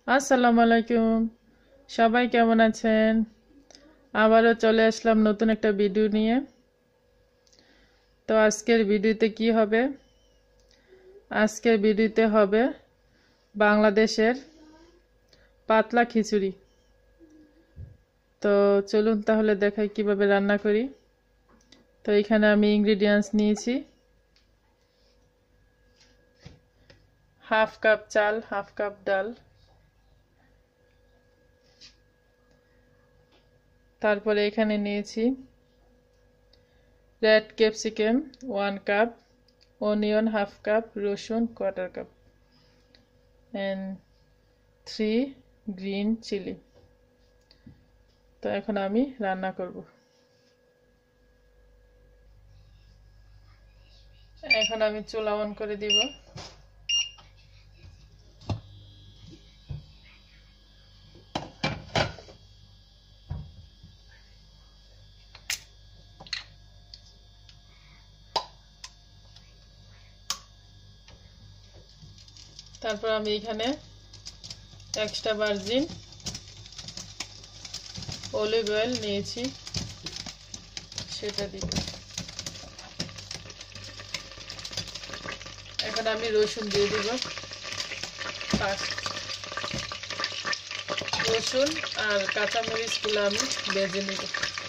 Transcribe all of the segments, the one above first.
আসসালামু আলাইকুম, সবাই কেমন আছেন? আবারও চলে আসলাম নতুন একটা ভিডিও নিয়ে। তো আজকের ভিডিওতে কি হবে? আজকের ভিডিওতে হবে বাংলাদেশের পাতলা খিচুড়ি। তো চলুন তাহলে দেখাই কিভাবে রান্না করি। তো এখানে আমি ইনগ্রেডিয়েন্টস নিয়েছি হাফ কাপ চাল, হাফ কাপ ডাল, তারপরে এখানে নিয়েছি red capsicum 1 cup, onion half cup, রসুন quarter cup and 3 green chilli. তো এখন আমি রান্না করব। এখন আমি চুলা অন করে দিব। তারপর আমি এখানে এক্সট্রা ভার্জিন অলিভ অয়েল নিয়েছি, সেটা দিব। এখন আমি রসুন দিয়ে দিব। রসুন আর কাঁচামরিচগুলো আমি ভেজে নিব।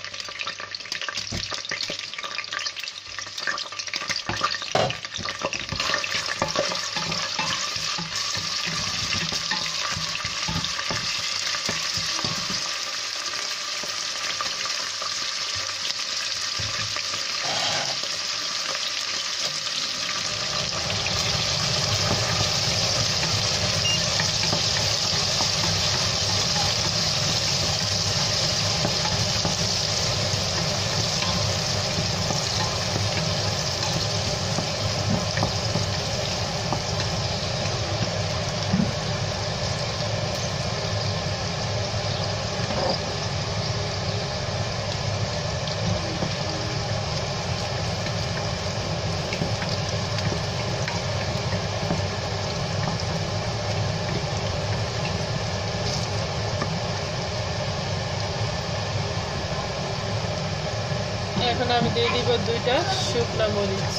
এখন আমি দিয়ে দিব 2টা শুকনা মরিচ।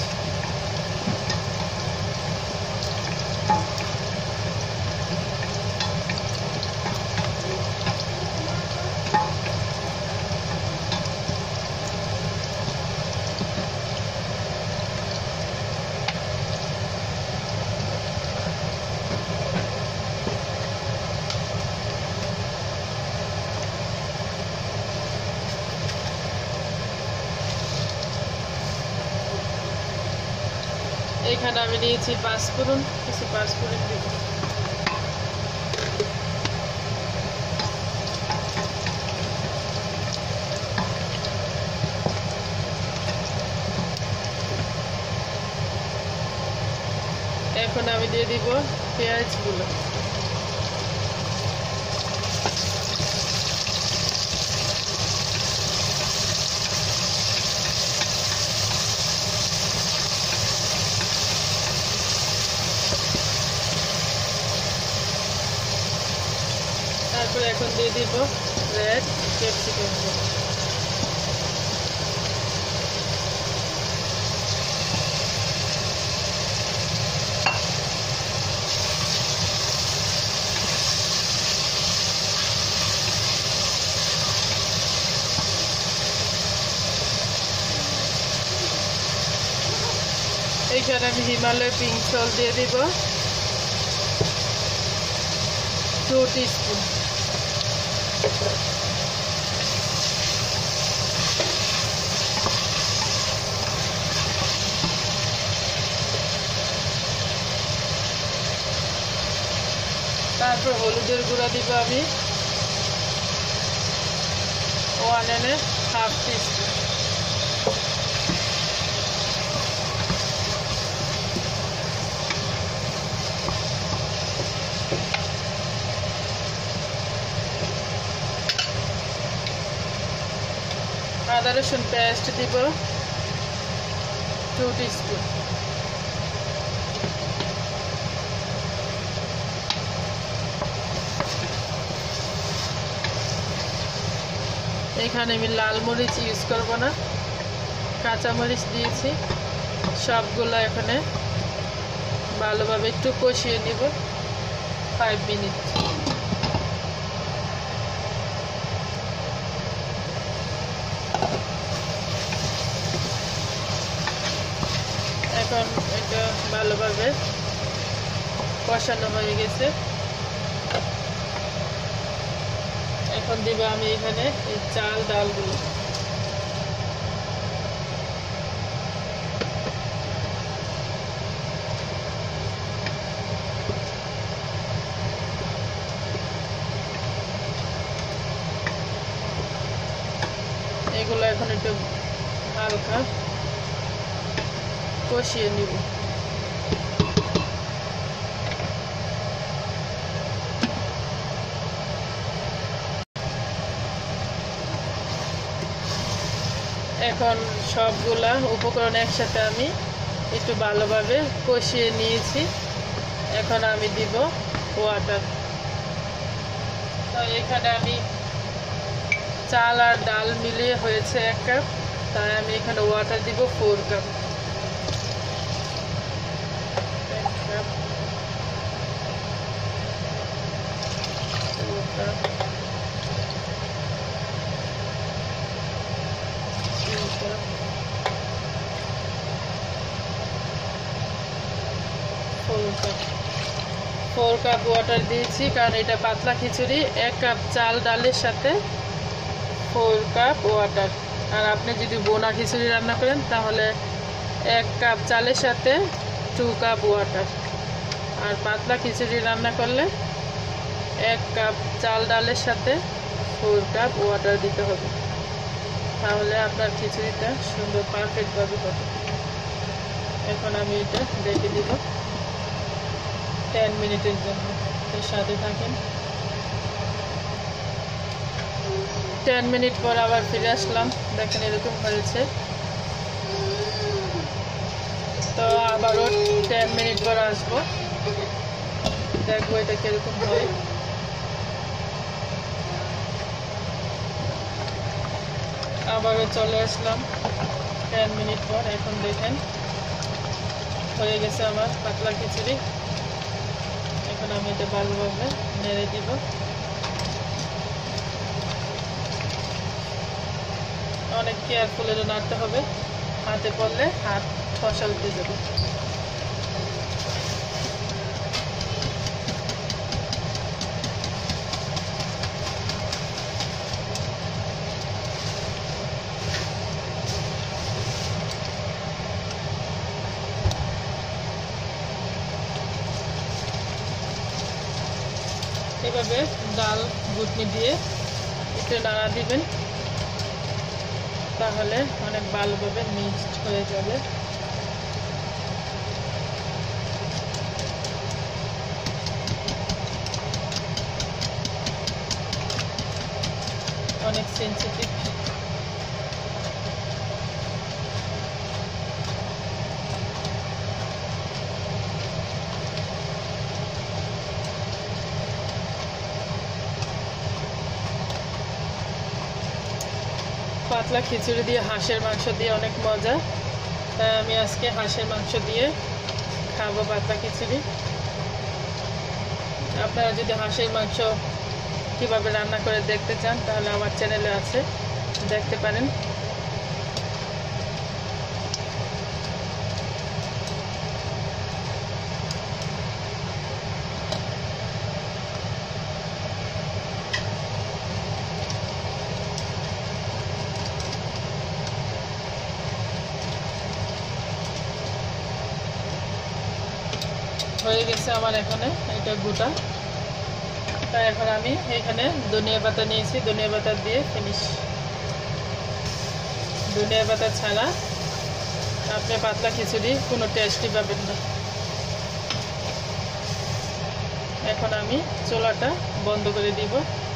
এখানে আমি নিয়েছি পাঁচফোড়ন, কিছু পাঁচফোড়ন দিব। এখন আমি দিয়ে দিব পেঁয়াজগুলো। তারপরে এখন দিয়ে দিব রেড ক্যাপসিকাম। এইখানে আমি হিমালয় পিঙ্ক সল্ট দিয়ে দিব 2 টিস্পুন। তারপর হলুদের গুঁড়া দিব আমি 1.5 টিস্পুন। আদা রসুন পেস্ট দিব 2 টিস্পুন। এখানে আমি লাল মরিচ ইউজ করব না, কাঁচা মরিচ দিয়েছি। সবগুলো এখানে ভালোভাবে একটু কষিয়ে নিব 5 মিনিট। এখন এটা ভালোভাবে কষানো হয়ে গেছে। এখন দিব আমি এখানে এই চাল ডালগুলো। এগুলো এখন একটু হালকা কষিয়ে নিব। এখন সবগুলা উপকরণ একসাথে আমি একটু ভালোভাবে কষিয়ে নিয়েছি। এখন আমি দিব ওয়াটার। তো এখানে আমি চাল আর ডাল মিলিয়ে হয়েছে 1 কাপ, তাই আমি এখানে ওয়াটার দিব 4 cup. 1 cup 4 cup 2 cup 4 cup water দিয়েছি, কারণ এটা পাতলা খিচুড়ি। 1 কাপ চাল ডালের সাথে 4 কাপ ওয়াটার। আর আপনি যদি বোনা খিচুড়ি রান্না করেন তাহলে 1 কাপ চালের সাথে 2 কাপ ওয়াটার। আর পাতলা খিচুড়ি রান্না করলে 1 কাপ চাল ডালের সাথে 4 কাপ ওয়াটার দিতে হবে, তাহলে আপনার খিচুড়িটা সুন্দর পারফেক্টভাবে হবে। এখন আমি এটা রেখে দিব 10 মিনিটের জন্য। এর সাথে থাকেন। 10 মিনিট পর আবার ফিরে আসলাম, দেখেন এরকম হয়েছে। তো আবারও 10 মিনিট পর আসবো, দেখবো এটা কিরকম হয়। আবারও চলে আসলাম 10 মিনিট পর। এখন দেখেন হয়ে গেছে আমার পাতলা খিচুড়ি। এখন আমি এটা ভালোভাবে নেড়ে দিব। অনেক কেয়ারফুল এটা নাড়তে হবে, হাতে পড়লে হাত ফসলতে যাবে। এভাবে ডাল ঘুটনি দিয়ে একটু নাড়া দিবেন, তাহলে অনেক ভালোভাবে মিক্সড হয়ে যাবে। অনেক সেনসিটিভ। পাতলা খিচুড়ি দিয়ে হাঁসের মাংস দিয়ে অনেক মজা, তাই আমি আজকে হাঁসের মাংস দিয়ে খাবো পাতলা খিচুড়ি। আপনারা যদি হাঁসের মাংস কিভাবে রান্না করে দেখতে চান তাহলে আমার চ্যানেলে আছে, দেখতে পারেন। হয়ে গেছে আমার এখানে এটা গোটা। তাই এখন আমি এখানে ধনিয়া পাতা নিয়েছি, ধনিয়া পাতা দিয়ে ফিনিশ। ধনিয়া পাতা ছাড়া আপনি পাতলা খিচুড়ি কোনো টেস্টই পাবেন না। এখন আমি চুলাটা বন্ধ করে দিব।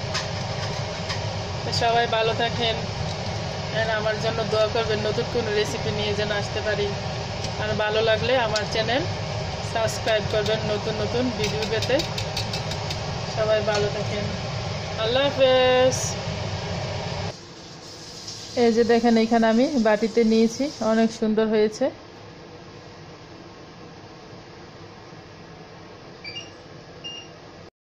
সবাই ভালো থাকেন, আর আমার জন্য দোয়া করবেন নতুন কোনো রেসিপি নিয়ে যেন আসতে পারি। আর ভালো লাগলে আমার চ্যানেল সাবস্ক্রাইব করবেন নতুন নতুন ভিডিও পেতে। সবাই ভালো থাকেন, আল্লাহ হাফেজ। এই যে দেখেন এখানে আমি বাটিতে নিয়েছি, অনেক সুন্দর হয়েছে।